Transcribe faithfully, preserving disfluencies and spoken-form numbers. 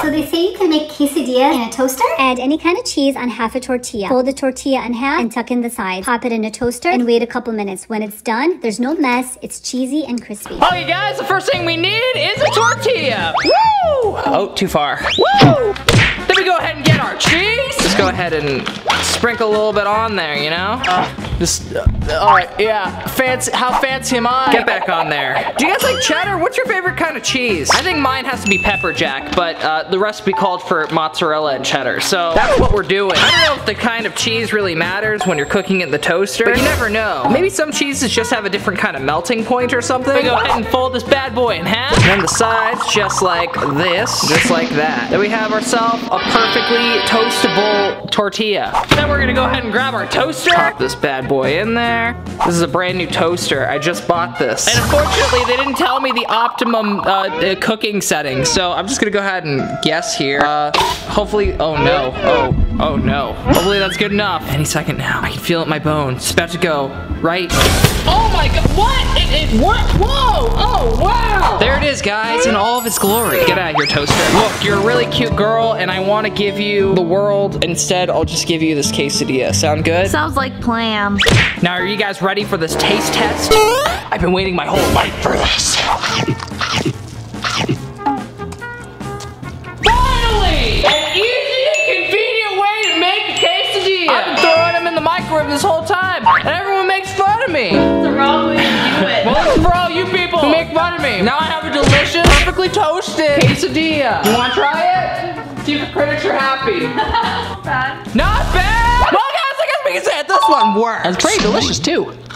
So they say you can make quesadillas in a toaster. Add any kind of cheese on half a tortilla. Fold the tortilla in half and tuck in the sides. Pop it in a toaster and wait a couple minutes. When it's done, there's no mess. It's cheesy and crispy. Okay guys, the first thing we need is a tortilla. Woo! Oh, too far. Woo! Then we go ahead and get our cheese. Just go ahead and sprinkle a little bit on there, you know? Uh, just, uh, all right, yeah. Fancy, how fancy am I? Get back on there. Do you guys like cheddar? What's your favorite kind of cheese? I think mine has to be pepper jack, but uh, the recipe called for mozzarella and cheddar. So that's what we're doing. I don't know if the kind of cheese really matters when you're cooking it in the toaster, but you never know. Maybe some cheeses just have a different kind of melting point or something. We go ahead and fold this bad boy in half. And then the sides, just like this, just like that. Then we have ourselves a perfectly toastable tortilla. Then we're gonna go ahead and grab our toaster. Pop this bad boy in there. This is a brand new toaster. I just bought this. And unfortunately, they didn't tell me the optimum uh, uh, cooking settings. So I'm just gonna go ahead and guess here. Uh, hopefully, oh no, oh, oh no. Hopefully that's good enough. Any second now. I can feel it in my bones. It's about to go right. Oh my god, what? It, it worked, whoa, oh wow. There it is, guys, in all of its glory. Get out of here, toaster. Look, you're a really cute girl, and I want to give you the world. Instead, I'll just give you this quesadilla. Sound good? Sounds like plan. Now, are you guys ready for this taste test? I've been waiting my whole life for this. Finally! An easy and convenient way to make a quesadilla. I've been throwing them in the microwave this whole time, and everyone makes fun of me. It's the wrong way to do it. Well, it's for all you people who make fun of me. Now I have a delicious, perfectly toasted quesadilla. You want to try it? See if the critics are happy. Not bad. Not bad! Well, guys, I guess we can say it. This one works. It's pretty delicious too.